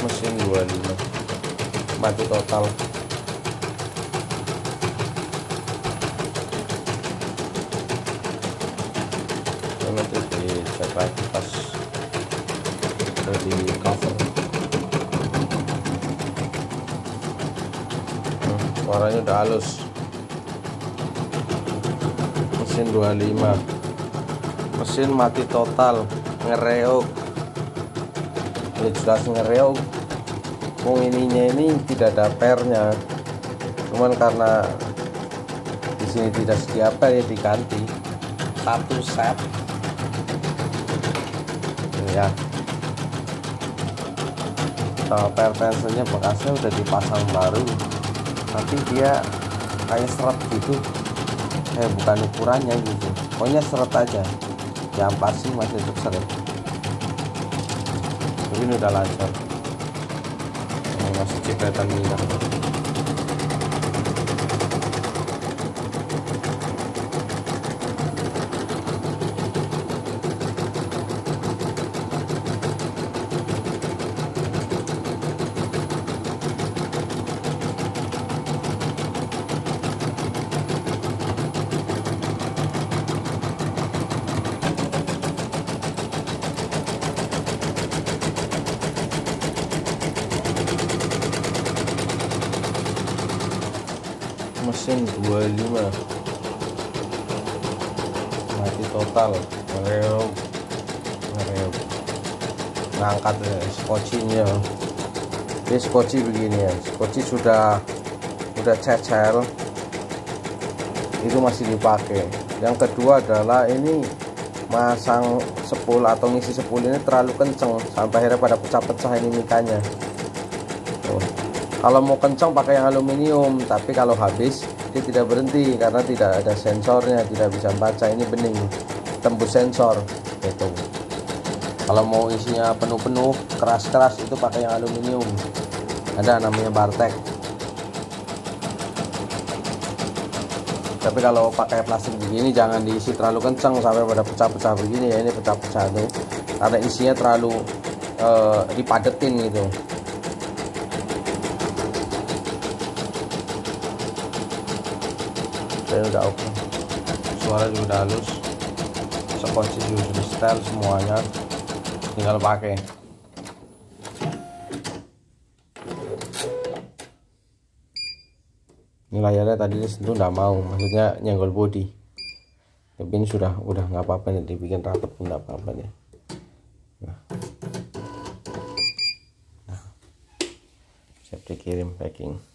mesin 25 mati total. Nanti dicek lagi pas udah di cover. Suaranya udah halus. Mesin 25, mesin mati total, ngereok. Ya jelas ngereok. Ininya ini tidak ada pernya, cuman karena di sini tidak sedia per ya diganti satu set ya. Per pensilnya bekasnya udah dipasang baru, tapi dia kayak seret gitu, bukan ukurannya gitu, pokoknya seret aja. Yang pasti masih tetap seret, tapi ini udah lancar. Masih ceklatan minyak. Mesin 25 mati total, ngereok ngangkat skocinya. Ini skoci begini ya, skoci sudah cecer, itu masih dipakai. Yang kedua adalah ini masang sepul atau ngisi sepul ini terlalu kenceng sampai akhirnya pada pecah-pecah ini mikanya. Kalau mau kencang pakai yang aluminium, tapi kalau habis dia tidak berhenti karena tidak ada sensornya, tidak bisa baca. Ini bening, tembus sensor gitu. Kalau mau isinya penuh-penuh keras-keras itu pakai yang aluminium, ada namanya Bartek. Tapi kalau pakai plastik begini jangan diisi terlalu kencang sampai pada pecah-pecah begini ya. Ini pecah-pecah tuh karena isinya terlalu dipadetin gitu. Udah oke, suara juga udah halus, skoci juga sudah setel semuanya, tinggal pakai. Ini layarnya tadi disentuh nggak mau, maksudnya nyenggol body, tapi ini sudah nggak apa-apa nih, dibikin rapat pun nggak apa-apa nih. Nah, siap dikirim packing.